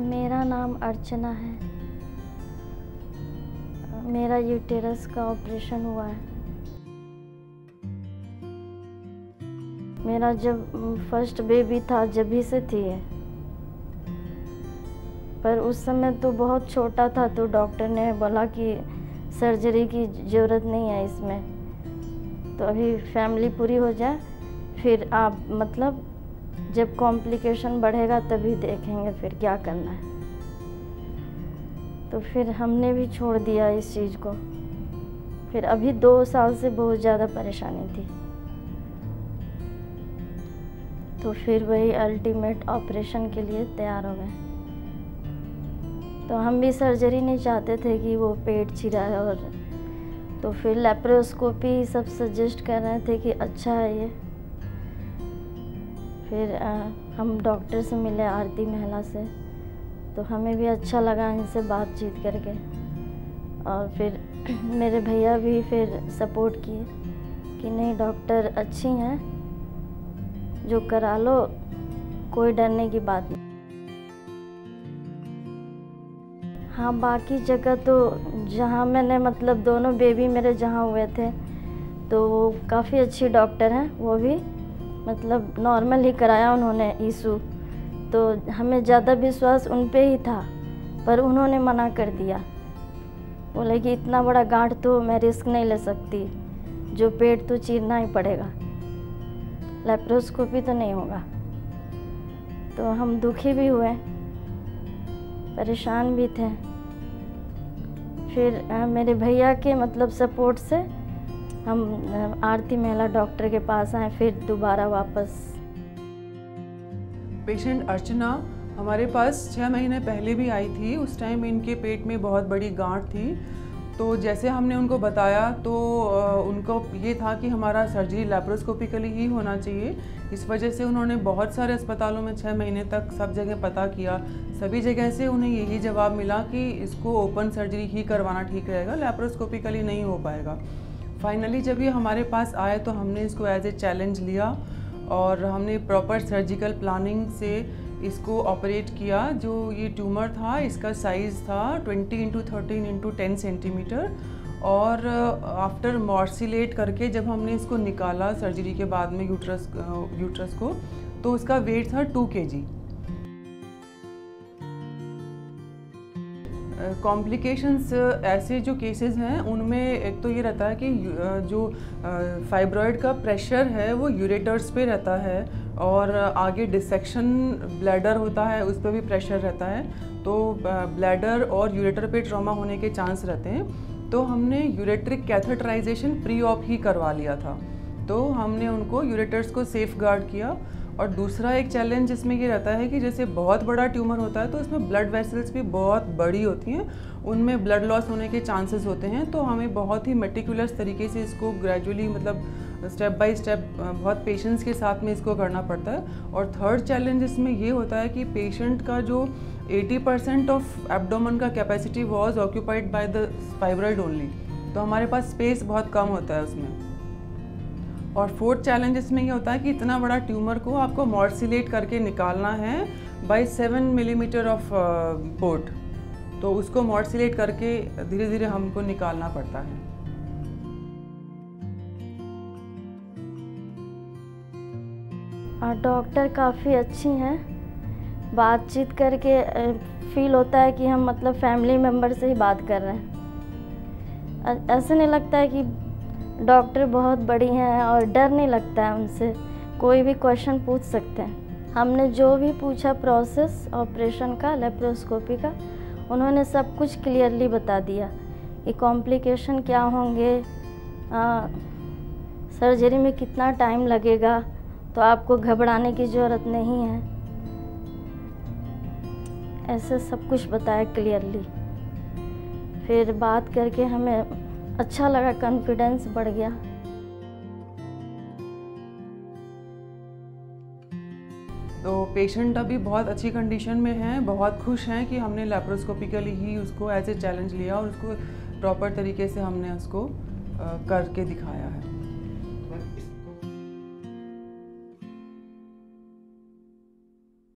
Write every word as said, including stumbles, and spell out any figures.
मेरा नाम अर्चना है। मेरा यूटेरस का ऑपरेशन हुआ है। मेरा जब फर्स्ट बेबी था जब ही से थी है, पर उस समय तो बहुत छोटा था, तो डॉक्टर ने बोला कि सर्जरी की ज़रूरत नहीं है इसमें, तो अभी फैमिली पूरी हो जाए फिर आप मतलब जब कॉम्प्लिकेशन बढ़ेगा तभी देखेंगे फिर क्या करना है। तो फिर हमने भी छोड़ दिया इस चीज़ को। फिर अभी दो साल से बहुत ज़्यादा परेशानी थी, तो फिर वही अल्टीमेट ऑपरेशन के लिए तैयार हो गए। तो हम भी सर्जरी नहीं चाहते थे कि वो पेट चिरा है, और तो फिर लेप्रोस्कोपी सब सजेस्ट कर रहे थे कि अच्छा है ये। फिर आ, हम डॉक्टर से मिले, आरती महिला से, तो हमें भी अच्छा लगा इनसे बातचीत करके। और फिर मेरे भैया भी फिर सपोर्ट किए कि नहीं डॉक्टर अच्छी हैं, जो करा लो, कोई डरने की बात नहीं। हाँ, बाकी जगह तो जहाँ मैंने मतलब दोनों बेबी मेरे जहाँ हुए थे तो वो काफ़ी अच्छी डॉक्टर हैं, वो भी मतलब नॉर्मल ही कराया उन्होंने ईसू, तो हमें ज़्यादा विश्वास उन पे ही था, पर उन्होंने मना कर दिया। बोले कि इतना बड़ा गांठ तो मैं रिस्क नहीं ले सकती, जो पेट तो चीरना ही पड़ेगा, लेप्रोस्कोपी तो नहीं होगा। तो हम दुखी भी हुए, परेशान भी थे। फिर आ, मेरे भैया के मतलब सपोर्ट से हम आरती महिला डॉक्टर के पास आए, फिर दोबारा वापस। पेशेंट अर्चना हमारे पास छः महीने पहले भी आई थी। उस टाइम इनके पेट में बहुत बड़ी गांठ थी, तो जैसे हमने उनको बताया तो उनको ये था कि हमारा सर्जरी लैप्रोस्कोपिकली ही होना चाहिए। इस वजह से उन्होंने बहुत सारे अस्पतालों में छः महीने तक सब जगह पता किया, सभी जगह से उन्हें यही जवाब मिला कि इसको ओपन सर्जरी ही करवाना ठीक रहेगा, लैप्रोस्कोपिकली नहीं हो पाएगा। फाइनली जब ये हमारे पास आए तो हमने इसको एज ए चैलेंज लिया और हमने प्रॉपर सर्जिकल प्लानिंग से इसको ऑपरेट किया। जो ये ट्यूमर था इसका साइज़ था twenty into thirteen into ten centimetre, और आफ्टर मॉर्सिलेट करके जब हमने इसको निकाला सर्जरी के बाद में यूट्रस यूट्रस को, तो उसका वेट था टू के जी। कॉम्प्लिकेशंस uh, ऐसे जो केसेस हैं उनमें एक तो ये रहता है कि uh, जो फाइब्रॉइड का प्रेशर है वो यूरेटर्स पे रहता है, और आगे डिसेक्शन ब्लैडर होता है उस पर भी प्रेशर रहता है, तो ब्लैडर और यूरेटर पे ट्रॉमा होने के चांस रहते हैं। तो हमने यूरेट्रिक कैथेटराइजेशन प्री ऑप ही करवा लिया था, तो हमने उनको यूरेटर्स को सेफ गार्ड किया। और दूसरा एक चैलेंज इसमें ये रहता है कि जैसे बहुत बड़ा ट्यूमर होता है तो इसमें ब्लड वेसल्स भी बहुत बड़ी होती हैं, उनमें ब्लड लॉस होने के चांसेस होते हैं, तो हमें बहुत ही मेटिकुलस तरीके से इसको ग्रेजुअली मतलब स्टेप बाय स्टेप बहुत पेशेंस के साथ में इसको करना पड़ता है। और थर्ड चैलेंज इसमें ये होता है कि पेशेंट का जो एटी परसेंट ऑफ एब्डोमेन का capacity was occupied by the fibroid only, तो हमारे पास स्पेस बहुत कम होता है उसमें। और फोर्थ चैलेंज इसमें ये होता है कि इतना बड़ा ट्यूमर को आपको मॉर्सिलेट करके निकालना है by seven millimetre of port, तो उसको मॉर्सिलेट करके धीरे धीरे हमको निकालना पड़ता है। डॉक्टर काफ़ी अच्छी हैं, बातचीत करके फील होता है कि हम मतलब फैमिली मेम्बर से ही बात कर रहे हैं। ऐसे नहीं लगता है कि डॉक्टर बहुत बड़ी हैं, और डर नहीं लगता है उनसे, कोई भी क्वेश्चन पूछ सकते हैं। हमने जो भी पूछा प्रोसेस ऑपरेशन का, लेप्रोस्कोपी का, उन्होंने सब कुछ क्लियरली बता दिया कि कॉम्प्लिकेशन क्या होंगे, आ, सर्जरी में कितना टाइम लगेगा, तो आपको घबराने की ज़रूरत नहीं है, ऐसे सब कुछ बताया क्लियरली। फिर बात करके हमें अच्छा लगा, कॉन्फिडेंस बढ़ गया। तो पेशेंट अभी बहुत अच्छी कंडीशन में हैं, बहुत खुश हैं कि हमने लैप्रोस्कोपिकली ही उसको एज ए चैलेंज लिया और उसको प्रॉपर तरीके से हमने उसको करके दिखाया है।